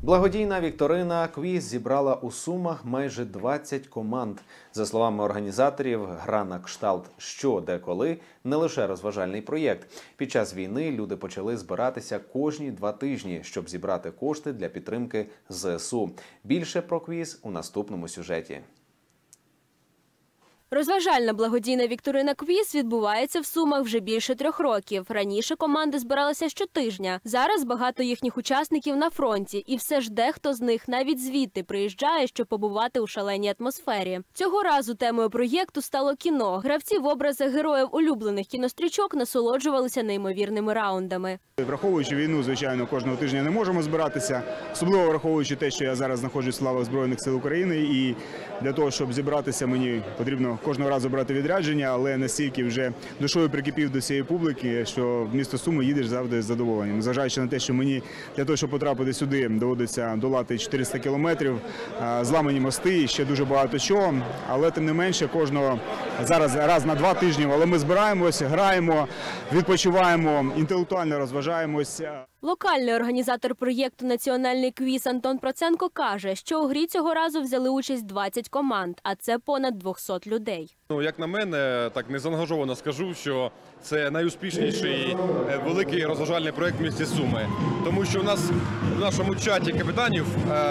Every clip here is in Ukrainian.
Благодійна вікторина «Квіз» зібрала у Сумах майже 20 команд. За словами організаторів, гра на кшталт «Що, де, коли» – не лише розважальний проєкт. Під час війни люди почали збиратися кожні 2 тижні, щоб зібрати кошти для підтримки ЗСУ. Більше про квіз у наступному сюжеті. Розважальна благодійна вікторина «Квіз» відбувається в Сумах вже більше 3 років. Раніше команди збиралися щотижня. Зараз багато їхніх учасників на фронті. І все ж дехто з них навіть звідти приїжджає, щоб побувати у шаленій атмосфері. Цього разу темою проєкту стало кіно. Гравці в образах героїв улюблених кінострічок насолоджувалися неймовірними раундами. Враховуючи війну, звичайно, кожного тижня не можемо збиратися. Особливо враховуючи те, що я зараз знаходжусь в лавах Збройних сил України. І для того, щоб зібратися, мені потрібно кожного разу брати відрядження, але настільки вже душою прикипів до цієї публіки, що в місто Суми їдеш завжди з задоволенням. Незважаючи на те, що мені для того, щоб потрапити сюди, доводиться долати 400 кілометрів, зламані мости, ще дуже багато чого. Але тим не менше, кожного зараз раз на 2 тижні, але ми збираємося, граємо, відпочиваємо, інтелектуально розважаємося. Локальний організатор проєкту «Національний квіз» Антон Проценко каже, що у грі цього разу взяли участь 20 команд, а це понад 200 людей. Як на мене, так незаангажовано скажу, що це найуспішніший великий розважальний проєкт в місті Суми. Тому що у нас в нашому чаті капітанів,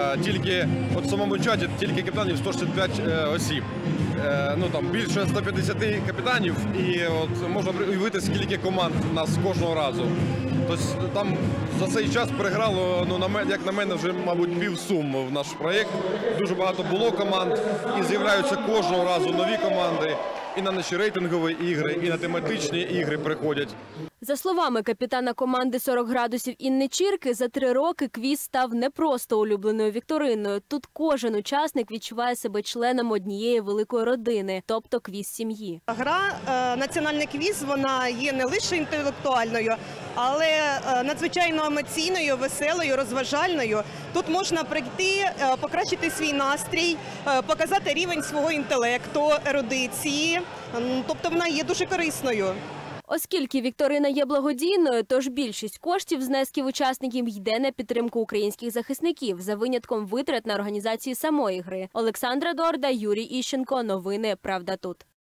в самому чаті тільки капітанів 165 осіб. Там більше 150 капітанів і можна уявити, скільки команд у нас кожного разу. Тобто там за цей час переграло, як на мене, вже, мабуть, пів Сум в наш проєкт. Дуже багато було команд і з'являються кожного разу нові команди. І на наші рейтингові ігри, і на тематичні ігри приходять. За словами капітана команди «40 градусів» Інни Чірки, за 3 роки квіз став не просто улюбленою вікториною. Тут кожен учасник відчуває себе членом однієї великої родини, тобто квіз сім'ї. Гра «Національний квіз» вона є не лише інтелектуальною, але надзвичайно емоційною, веселою, розважальною. Тут можна прийти, покращити свій настрій, показати рівень свого інтелекту, ерудиції. Тобто вона є дуже корисною. Оскільки вікторина є благодійною, тож більшість коштів знесків учасників йде на підтримку українських захисників, за винятком витрат на організацію самої гри. Олександра Дорда, Юрій Іщенко. Новини «Правда тут».